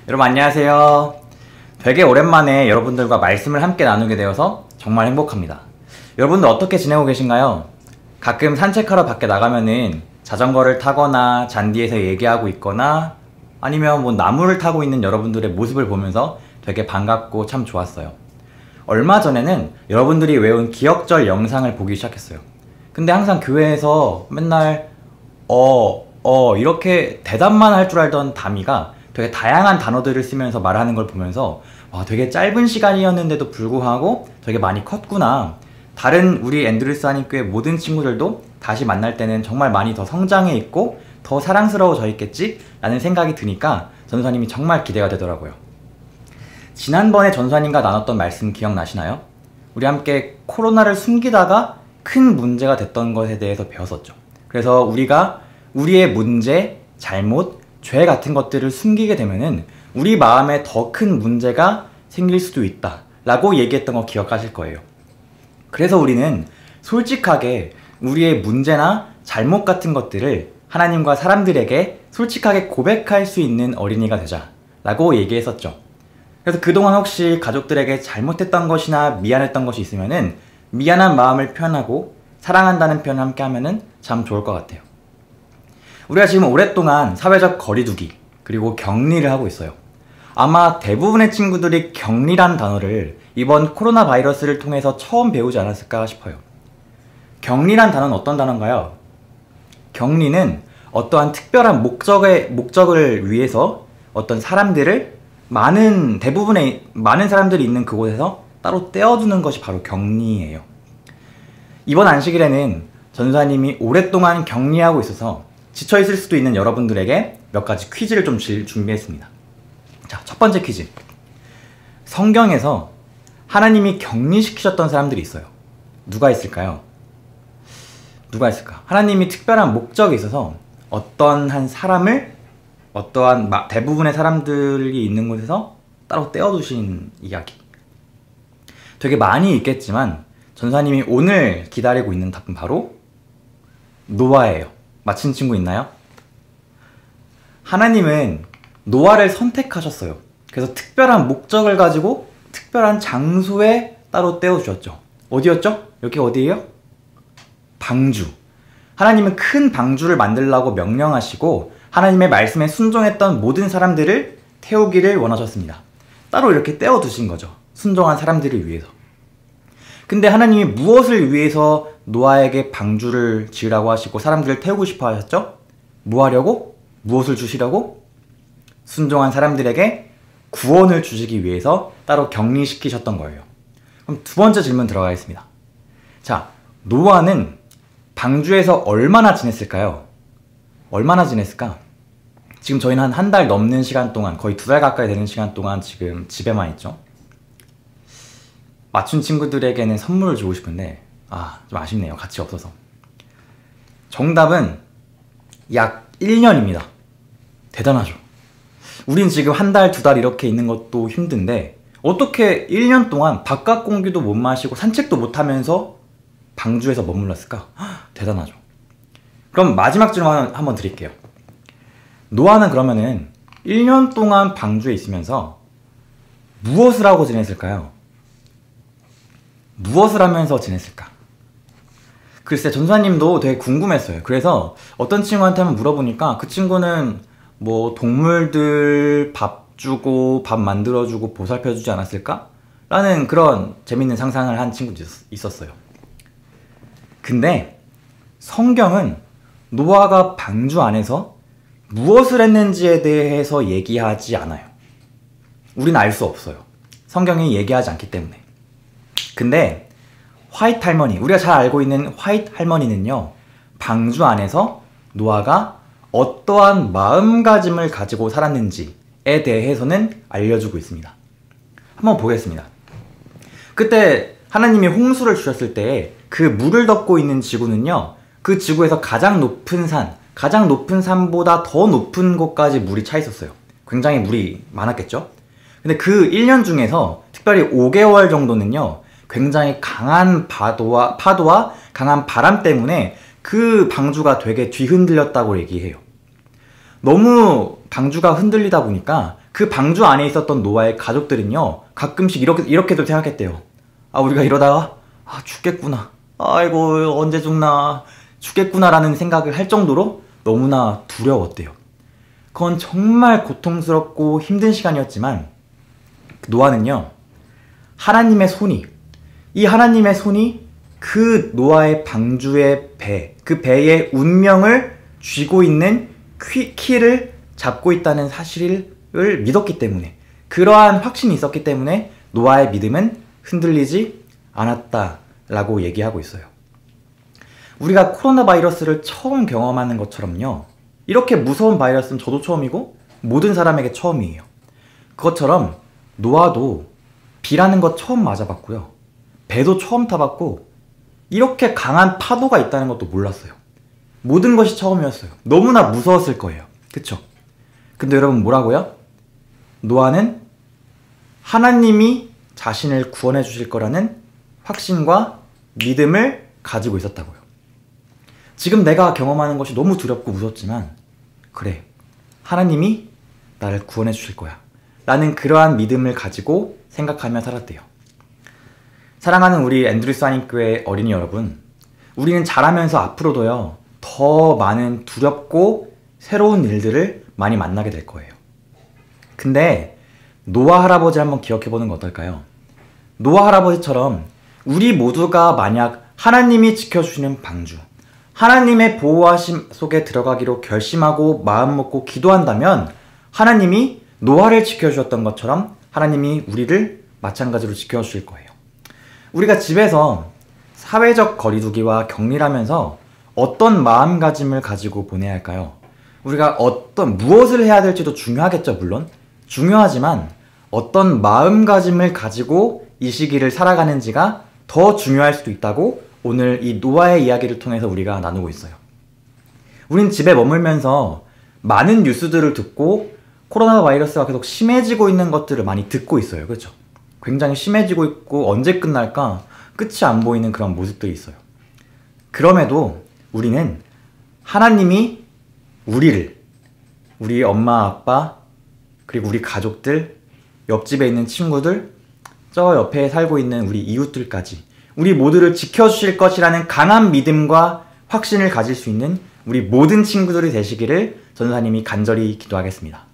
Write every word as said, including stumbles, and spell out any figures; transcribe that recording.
여러분 안녕하세요. 되게 오랜만에 여러분들과 말씀을 함께 나누게 되어서 정말 행복합니다. 여러분들 어떻게 지내고 계신가요? 가끔 산책하러 밖에 나가면은 자전거를 타거나 잔디에서 얘기하고 있거나 아니면 뭐 나무를 타고 있는 여러분들의 모습을 보면서 되게 반갑고 참 좋았어요. 얼마 전에는 여러분들이 외운 기억절 영상을 보기 시작했어요. 근데 항상 교회에서 맨날 어, 어 이렇게 대답만 할 줄 알던 다미가 되게 다양한 단어들을 쓰면서 말하는 걸 보면서 와, 되게 짧은 시간이었는데도 불구하고 되게 많이 컸구나. 다른 우리 앤드루스 한인교회 모든 친구들도 다시 만날 때는 정말 많이 더 성장해 있고 더 사랑스러워져 있겠지? 라는 생각이 드니까 전도사님이 정말 기대가 되더라고요. 지난번에 전도사님과 나눴던 말씀 기억나시나요? 우리 함께 코로나를 숨기다가 큰 문제가 됐던 것에 대해서 배웠었죠. 그래서 우리가 우리의 문제, 잘못, 죄 같은 것들을 숨기게 되면은 우리 마음에 더 큰 문제가 생길 수도 있다 라고 얘기했던 거 기억하실 거예요. 그래서 우리는 솔직하게 우리의 문제나 잘못 같은 것들을 하나님과 사람들에게 솔직하게 고백할 수 있는 어린이가 되자 라고 얘기했었죠. 그래서 그동안 혹시 가족들에게 잘못했던 것이나 미안했던 것이 있으면은 미안한 마음을 표현하고 사랑한다는 표현을 함께 하면은 참 좋을 것 같아요. 우리가 지금 오랫동안 사회적 거리두기 그리고 격리를 하고 있어요. 아마 대부분의 친구들이 격리란 단어를 이번 코로나 바이러스를 통해서 처음 배우지 않았을까 싶어요. 격리란 단어는 어떤 단어인가요? 격리는 어떠한 특별한 목적의, 목적을 위해서 어떤 사람들을 많은 대부분의 많은 사람들이 있는 그곳에서 따로 떼어두는 것이 바로 격리예요. 이번 안식일에는 전도사님이 오랫동안 격리하고 있어서 지쳐있을 수도 있는 여러분들에게 몇 가지 퀴즈를 좀 준비했습니다. 자, 첫 번째 퀴즈. 성경에서 하나님이 격리시키셨던 사람들이 있어요. 누가 있을까요? 누가 있을까? 하나님이 특별한 목적이 있어서 어떤 한 사람을 어떠한 대부분의 사람들이 있는 곳에서 따로 떼어두신 이야기. 되게 많이 있겠지만 전사님이 오늘 기다리고 있는 답은 바로 노아예요. 맞힌 친구 있나요? 하나님은 노아를 선택하셨어요. 그래서 특별한 목적을 가지고 특별한 장소에 따로 떼어주셨죠. 어디였죠? 여기 어디예요? 방주. 하나님은 큰 방주를 만들라고 명령하시고 하나님의 말씀에 순종했던 모든 사람들을 태우기를 원하셨습니다. 따로 이렇게 떼어두신 거죠. 순종한 사람들을 위해서. 근데 하나님이 무엇을 위해서 노아에게 방주를 지으라고 하시고 사람들을 태우고 싶어 하셨죠? 뭐 하려고? 무엇을 주시려고? 순종한 사람들에게 구원을 주시기 위해서 따로 격리시키셨던 거예요. 그럼 두 번째 질문 들어가겠습니다. 자, 노아는 방주에서 얼마나 지냈을까요? 얼마나 지냈을까? 지금 저희는 한 한 달 넘는 시간 동안, 거의 두 달 가까이 되는 시간 동안 지금 집에만 있죠. 맞춘 친구들에게는 선물을 주고 싶은데 아, 좀 아쉽네요. 같이 없어서. 정답은 약 일 년입니다. 대단하죠. 우린 지금 한 달, 두 달 이렇게 있는 것도 힘든데 어떻게 일 년 동안 바깥 공기도 못 마시고 산책도 못 하면서 방주에서 머물렀을까? 헉, 대단하죠. 그럼 마지막 질문 한번 드릴게요. 노아는 그러면은 일 년 동안 방주에 있으면서 무엇을 하고 지냈을까요? 무엇을 하면서 지냈을까? 글쎄, 전사님도 되게 궁금했어요. 그래서 어떤 친구한테 한번 물어보니까 그 친구는 뭐 동물들 밥 주고 밥 만들어주고 보살펴주지 않았을까? 라는 그런 재밌는 상상을 한 친구도 있었어요. 근데 성경은 노아가 방주 안에서 무엇을 했는지에 대해서 얘기하지 않아요. 우린 알 수 없어요. 성경이 얘기하지 않기 때문에. 근데 화이트 할머니, 우리가 잘 알고 있는 화이트 할머니는요, 방주 안에서 노아가 어떠한 마음가짐을 가지고 살았는지에 대해서는 알려주고 있습니다. 한번 보겠습니다. 그때 하나님이 홍수를 주셨을 때 그 물을 덮고 있는 지구는요, 그 지구에서 가장 높은 산, 가장 높은 산보다 더 높은 곳까지 물이 차 있었어요. 굉장히 물이 많았겠죠? 근데 그 일 년 중에서 특별히 오 개월 정도는요, 굉장히 강한 파도와, 파도와 강한 바람 때문에 그 방주가 되게 뒤흔들렸다고 얘기해요. 너무 방주가 흔들리다 보니까 그 방주 안에 있었던 노아의 가족들은요, 가끔씩 이렇게, 이렇게도 생각했대요. 아, 우리가 이러다가, 아, 죽겠구나. 아이고, 언제 죽나. 죽겠구나 라는 생각을 할 정도로 너무나 두려웠대요. 그건 정말 고통스럽고 힘든 시간이었지만, 노아는요, 하나님의 손이, 이 하나님의 손이 그 노아의 방주의 배, 그 배의 운명을 쥐고 있는 키, 키를 잡고 있다는 사실을 믿었기 때문에, 그러한 확신이 있었기 때문에 노아의 믿음은 흔들리지 않았다라고 얘기하고 있어요. 우리가 코로나 바이러스를 처음 경험하는 것처럼요, 이렇게 무서운 바이러스는 저도 처음이고 모든 사람에게 처음이에요. 그것처럼 노아도 비라는 거 처음 맞아봤고요, 배도 처음 타봤고, 이렇게 강한 파도가 있다는 것도 몰랐어요. 모든 것이 처음이었어요. 너무나 무서웠을 거예요. 그쵸? 근데 여러분 뭐라고요? 노아는 하나님이 자신을 구원해 주실 거라는 확신과 믿음을 가지고 있었다고요. 지금 내가 경험하는 것이 너무 두렵고 무섭지만, 그래, 하나님이 나를 구원해 주실 거야 라는 그러한 믿음을 가지고 생각하며 살았대요. 사랑하는 우리 앤드루스 한인교회 어린이 여러분, 우리는 자라면서 앞으로도요, 더 많은 두렵고 새로운 일들을 많이 만나게 될 거예요. 근데 노아 할아버지 한번 기억해보는 건 어떨까요? 노아 할아버지처럼 우리 모두가 만약 하나님이 지켜주시는 방주, 하나님의 보호하심 속에 들어가기로 결심하고 마음먹고 기도한다면, 하나님이 노아를 지켜주셨던 것처럼 하나님이 우리를 마찬가지로 지켜주실 거예요. 우리가 집에서 사회적 거리두기와 격리를 하면서 어떤 마음가짐을 가지고 보내야 할까요? 우리가 어떤 무엇을 해야 될지도 중요하겠죠, 물론. 중요하지만 어떤 마음가짐을 가지고 이 시기를 살아가는지가 더 중요할 수도 있다고 오늘 이 노아의 이야기를 통해서 우리가 나누고 있어요. 우린 집에 머물면서 많은 뉴스들을 듣고 코로나 바이러스가 계속 심해지고 있는 것들을 많이 듣고 있어요. 그렇죠? 굉장히 심해지고 있고 언제 끝날까 끝이 안 보이는 그런 모습들이 있어요. 그럼에도 우리는 하나님이 우리를, 우리 엄마, 아빠, 그리고 우리 가족들, 옆집에 있는 친구들, 저 옆에 살고 있는 우리 이웃들까지 우리 모두를 지켜주실 것이라는 강한 믿음과 확신을 가질 수 있는 우리 모든 친구들이 되시기를 전도사님이 간절히 기도하겠습니다.